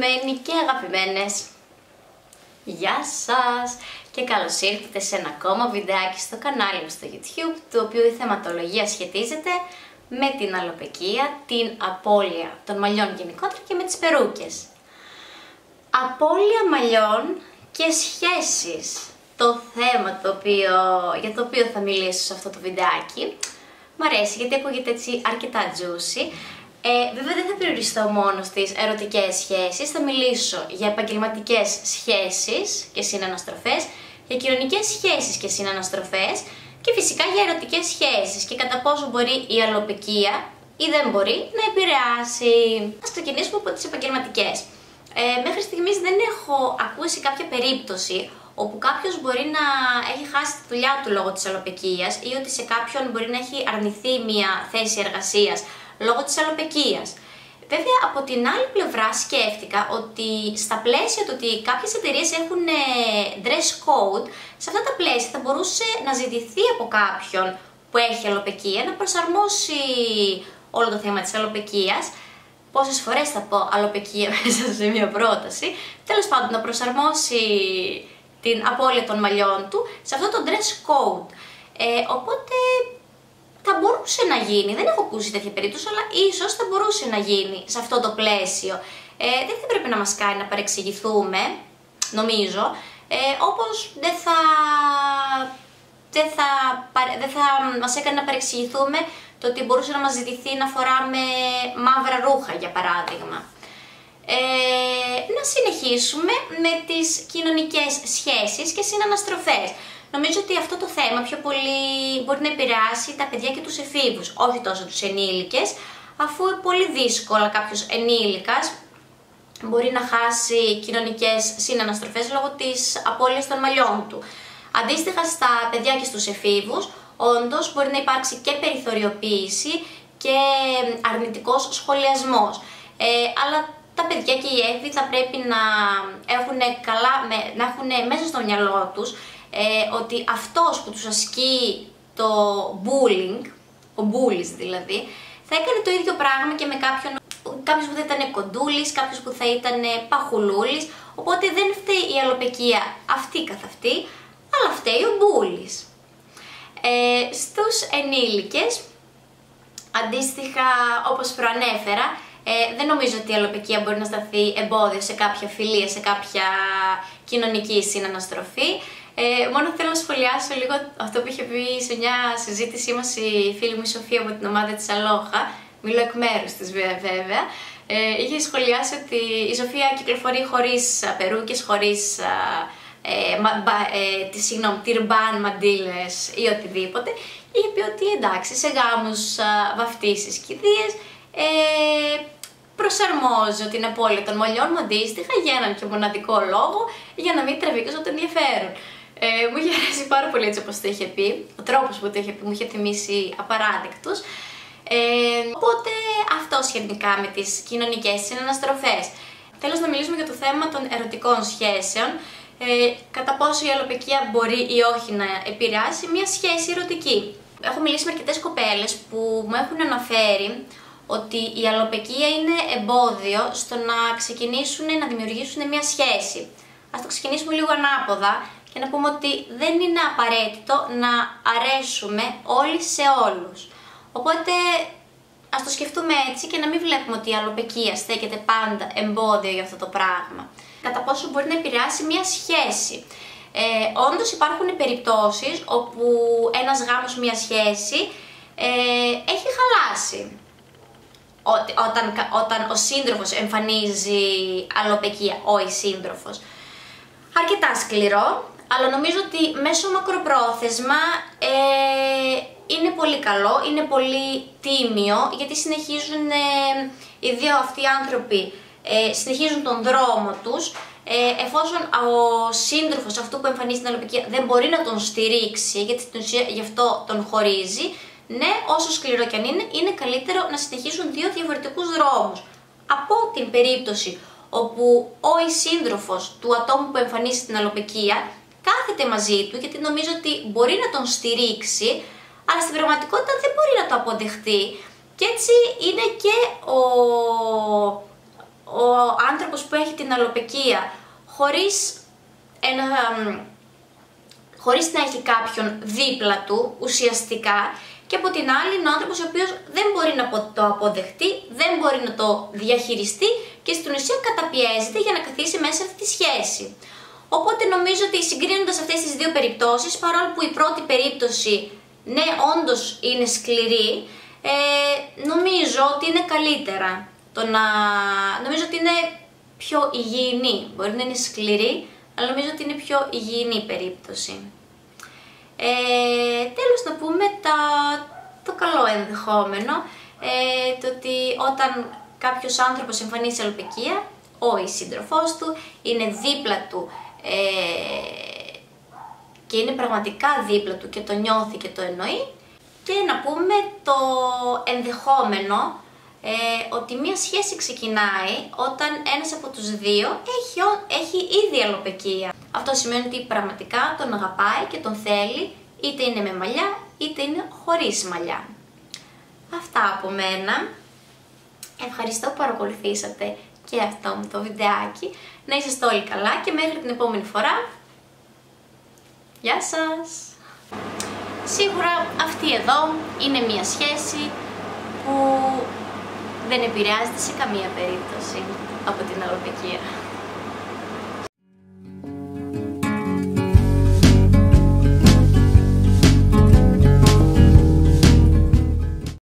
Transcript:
Αγαπημένοι και αγαπημένες, γεια σας και καλώς ήρθατε σε ένα ακόμα βιντεάκι στο κανάλι μου στο YouTube, το οποίο η θεματολογία σχετίζεται με την αλοπαικία, την απώλεια των μαλλιών γενικότερα και με τις περούκες. Απώλεια μαλλιών και σχέσεις, το θέμα για το οποίο θα μιλήσω σε αυτό το βιντεάκι. Μ' αρέσει γιατί ακούγεται έτσι αρκετά juicy. Βέβαια δεν θα περιοριστώ μόνο στις ερωτικές σχέσεις, θα μιλήσω για επαγγελματικές σχέσεις και συναναστροφές, για κοινωνικές σχέσεις και συναναστροφές και φυσικά για ερωτικές σχέσεις και κατά πόσο μπορεί η αλοπαικία ή δεν μπορεί να επηρεάσει. Ας ξεκινήσουμε από τις επαγγελματικές. Μέχρι στιγμής δεν έχω ακούσει κάποια περίπτωση όπου κάποιος μπορεί να έχει χάσει τη δουλειά του λόγω της αλοπαικίας ή ότι σε κάποιον μπορεί να έχει αρνηθεί μια θέση εργασίας λόγω της αλοπαικίας. Βέβαια, από την άλλη πλευρά σκέφτηκα ότι στα πλαίσια του ότι κάποιες εταιρείες έχουν dress code, σε αυτά τα πλαίσια θα μπορούσε να ζητηθεί από κάποιον που έχει αλοπαικία να προσαρμόσει όλο το θέμα της αλοπαικίας. Πόσες φορές θα πω αλοπαικία μέσα σε μια πρόταση, τέλος πάντων να προσαρμόσει την απώλεια των μαλλιών του σε αυτό το dress code. Οπότε θα μπορούσε να γίνει, δεν έχω ακούσει τέτοια περίπτωση, αλλά ίσως θα μπορούσε να γίνει σε αυτό το πλαίσιο. Δεν θα πρέπει να μας κάνει να παρεξηγηθούμε, νομίζω, όπως δεν θα μας έκανε να παρεξηγηθούμε το ότι μπορούσε να μας ζητηθεί να φοράμε μαύρα ρούχα, για παράδειγμα. Να συνεχίσουμε με τις κοινωνικές σχέσεις και συναναστροφές. Νομίζω ότι αυτό το θέμα πιο πολύ μπορεί να επηρεάσει τα παιδιά και τους εφήβους, όχι τόσο τους ενήλικες, αφού πολύ δύσκολα κάποιος ενήλικας μπορεί να χάσει κοινωνικές συναναστροφές λόγω της απώλειας των μαλλιών του. Αντίστοιχα στα παιδιά και στους εφήβους, όντως μπορεί να υπάρξει και περιθωριοποίηση και αρνητικός σχολιασμός. Αλλά τα παιδιά και οι έφηβοι θα πρέπει να έχουν μέσα στο μυαλό τους ότι αυτός που τους ασκεί το bullying, ο bullies δηλαδή, θα έκανε το ίδιο πράγμα και με κάποιος που θα ήταν κοντούλης, κάποιος που θα ήταν παχουλούλης, οπότε δεν φταίει η αλοπαικία αυτή καθ' αυτή, αλλά φταίει ο bullies. Στους ενήλικες, αντίστοιχα όπως προανέφερα, δεν νομίζω ότι η αλοπαικία μπορεί να σταθεί εμπόδιο σε κάποια φιλία, σε κάποια κοινωνική συναναστροφή. Μόνο θέλω να σχολιάσω λίγο αυτό που είχε πει σε μια συζήτησή μας η φίλη μου η Σοφία από την ομάδα της Αλόχα. Μιλώ εκ μέρους της βέβαια. Είχε σχολιάσει ότι η Σοφία κυκλοφορεί χωρίς περούκες, χωρίς τυρμπάν, μαντήλες ή οτιδήποτε. Είχε πει ότι εντάξει, σε γάμους, βαφτίσεις, κηδείες, προσαρμόζω την απώλεια των μαλλιών μου αντίστοιχα για έναν και μοναδικό λόγο, για να μην τραβήξω το ενδιαφέρον. Μου είχε αρέσει πάρα πολύ έτσι όπως το είχε πει, ο τρόπος που το είχε πει μου είχε θυμίσει απαράδεκτος. Οπότε αυτό σχετικά με τις κοινωνικές συναναστροφές. Τέλος, να μιλήσουμε για το θέμα των ερωτικών σχέσεων, κατά πόσο η αλοπαικία μπορεί ή όχι να επηρεάσει μια σχέση ερωτική. Έχω μιλήσει με αρκετές κοπέλες που μου έχουν αναφέρει ότι η αλοπαικία είναι εμπόδιο στο να ξεκινήσουν να δημιουργήσουν μια σχέση. Ας το ξεκινήσουμε λίγο ανάποδα και να πούμε ότι δεν είναι απαραίτητο να αρέσουμε όλοι σε όλους. Οπότε ας το σκεφτούμε έτσι και να μην βλέπουμε ότι η αλοπαικία στέκεται πάντα εμπόδιο για αυτό το πράγμα. Κατά πόσο μπορεί να επηρεάσει μια σχέση. Όντως υπάρχουν περιπτώσεις όπου ένας γάμος, μια σχέση έχει χαλάσει. Όταν ο σύντροφος εμφανίζει αλοπαικία, η σύντροφος. Αρκετά σκληρό, αλλά νομίζω ότι μέσω μακροπρόθεσμα είναι πολύ καλό, είναι πολύ τίμιο, γιατί συνεχίζουν οι δύο αυτοί οι άνθρωποι, συνεχίζουν τον δρόμο τους, εφόσον ο σύντροφος αυτού που εμφανίζει την αλοπαικία δεν μπορεί να τον στηρίξει, γιατί στην ουσία γι' αυτό τον χωρίζει. Ναι, όσο σκληρό κι αν είναι καλύτερο να συνεχίσουν δύο διαφορετικούς δρόμους. Από την περίπτωση όπου η σύντροφος του ατόμου που εμφανίζει την αλοπαικία κάθεται μαζί του, γιατί νομίζω ότι μπορεί να τον στηρίξει, αλλά στην πραγματικότητα δεν μπορεί να το αποδεχτεί. Και έτσι είναι και ο άνθρωπος που έχει την αλοπαικία χωρίς να έχει κάποιον δίπλα του ουσιαστικά, και από την άλλη είναι ο άνθρωπος ο οποίος δεν μπορεί να το αποδεχτεί, δεν μπορεί να το διαχειριστεί και στην ουσία καταπιέζεται για να καθίσει μέσα σε αυτή τη σχέση. Οπότε νομίζω ότι συγκρίνοντας αυτές τις δύο περιπτώσεις, παρόλο που η πρώτη περίπτωση ναι όντως είναι σκληρή, νομίζω ότι είναι καλύτερα. Νομίζω ότι είναι πιο υγιεινή. Μπορεί να είναι σκληρή, αλλά νομίζω ότι είναι πιο υγιεινή περίπτωση. Τέλος να πούμε το καλό ενδεχόμενο, το ότι όταν κάποιος άνθρωπος εμφανίζει αλοπαικία, η σύντροφός του είναι δίπλα του και είναι πραγματικά δίπλα του και το νιώθει και το εννοεί, και να πούμε το ενδεχόμενο ότι μία σχέση ξεκινάει όταν ένας από τους δύο έχει ήδη αλοπαικία. Αυτό σημαίνει ότι πραγματικά τον αγαπάει και τον θέλει, είτε είναι με μαλλιά είτε είναι χωρίς μαλλιά. Αυτά από μένα. Ευχαριστώ που παρακολουθήσατε και αυτό μου το βιντεάκι. Να είσαστε όλοι καλά και μέχρι την επόμενη φορά. Γεια σας! Σίγουρα αυτή εδώ είναι μία σχέση που δεν επηρεάζεται σε καμία περίπτωση από την αλοπαικία.